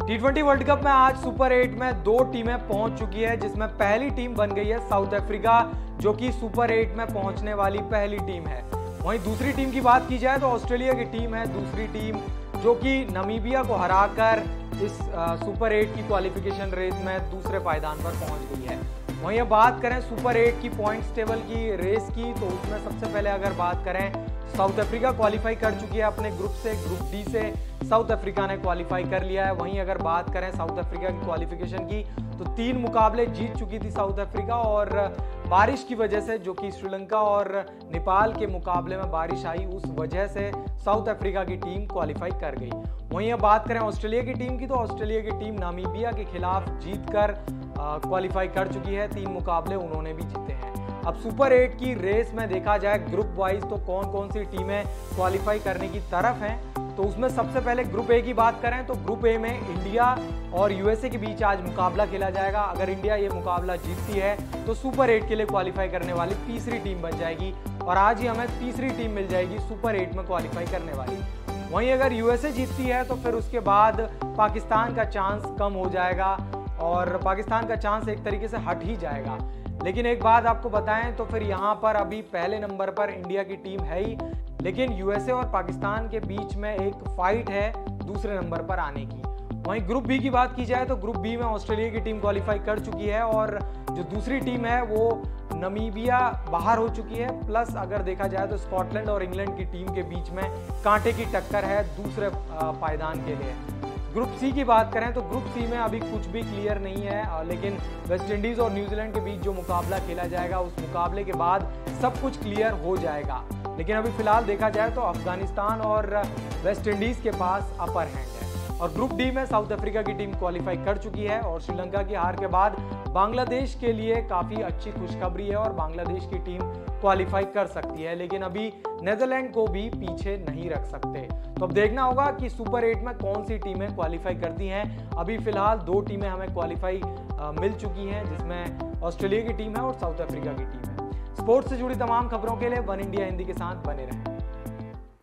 T20 world cup में आज super 8 में दो टीमें पहुंच चुकी है, जिसमें पहली टीम बन गई है साउथ अफ्रीका, जो कि सुपर 8 में पहुंचने वाली पहली टीम है। वहीं दूसरी टीम की बात की जाए तो ऑस्ट्रेलिया की टीम है दूसरी टीम, जो कि नामीबिया को हराकर इस सुपर 8 की क्वालिफिकेशन रेस में दूसरे पायदान पर पहुंच गई है। वहीं अब बात करें सुपर 8 की पॉइंट्स टेबल की रेस की, तो उसमें सबसे पहले अगर बात करें साउथ अफ्रीका क्वालिफाई कर चुकी है अपने ग्रुप से, ग्रुप डी से साउथ अफ्रीका ने क्वालिफाई कर लिया है। वहीं अगर बात करें साउथ अफ्रीका की क्वालिफिकेशन की, तो 3 मुकाबले जीत चुकी थी साउथ अफ्रीका, और बारिश की वजह से, जो कि श्रीलंका और नेपाल के मुकाबले में बारिश आई, उस वजह से साउथ अफ्रीका की टीम क्वालिफाई कर गई। वहीं अब बात करें ऑस्ट्रेलिया की टीम की, तो ऑस्ट्रेलिया की टीम नामीबिया के खिलाफ जीतकर क्वालिफाई कर चुकी है। 3 मुकाबले उन्होंने भी जीते हैं। अब सुपर 8 की रेस में देखा जाए ग्रुप वाइज, तो कौन कौन सी टीमें क्वालिफाई करने की तरफ हैं, तो उसमें सबसे पहले ग्रुप ए की बात करें तो ग्रुप ए में इंडिया और यूएसए के बीच आज मुकाबला खेला जाएगा। अगर इंडिया ये मुकाबला जीतती है तो सुपर 8 के लिए क्वालिफाई करने वाली तीसरी टीम बन जाएगी, और आज ही हमें तीसरी टीम मिल जाएगी सुपर 8 में क्वालिफाई करने वाली। वहीं अगर यूएसए जीतती है तो फिर उसके बाद पाकिस्तान का चांस कम हो जाएगा, और पाकिस्तान का चांस एक तरीके से हट ही जाएगा। लेकिन एक बात आपको बताएं तो फिर यहाँ पर अभी पहले नंबर पर इंडिया की टीम है ही, लेकिन यूएसए और पाकिस्तान के बीच में एक फाइट है दूसरे नंबर पर आने की। वहीं ग्रुप बी की बात की जाए तो ग्रुप बी में ऑस्ट्रेलिया की टीम क्वालिफाई कर चुकी है, और जो दूसरी टीम है वो नामीबिया बाहर हो चुकी है। प्लस अगर देखा जाए तो स्कॉटलैंड और इंग्लैंड की टीम के बीच में कांटे की टक्कर है दूसरे पायदान के लिए। ग्रुप सी की बात करें तो ग्रुप सी में अभी कुछ भी क्लियर नहीं है, लेकिन वेस्ट इंडीज और न्यूजीलैंड के बीच जो मुकाबला खेला जाएगा, उस मुकाबले के बाद सब कुछ क्लियर हो जाएगा। लेकिन अभी फिलहाल देखा जाए तो अफगानिस्तान और वेस्ट इंडीज के पास अपर हैंड है। और ग्रुप डी में साउथ अफ्रीका की टीम क्वालिफाई कर चुकी है, और श्रीलंका की हार के बाद बांग्लादेश के लिए काफ़ी अच्छी खुशखबरी है, और बांग्लादेश की टीम क्वालिफाई कर सकती है। लेकिन अभी नेदरलैंड को भी पीछे नहीं रख सकते। तो अब देखना होगा कि सुपर 8 में कौन सी टीमें क्वालिफाई करती हैं। अभी फिलहाल 2 टीमें हमें क्वालिफाई मिल चुकी हैं, जिसमें ऑस्ट्रेलिया की टीम है और साउथ अफ्रीका की टीम है। स्पोर्ट्स से जुड़ी तमाम खबरों के लिए वन इंडिया हिंदी के साथ बने रहें।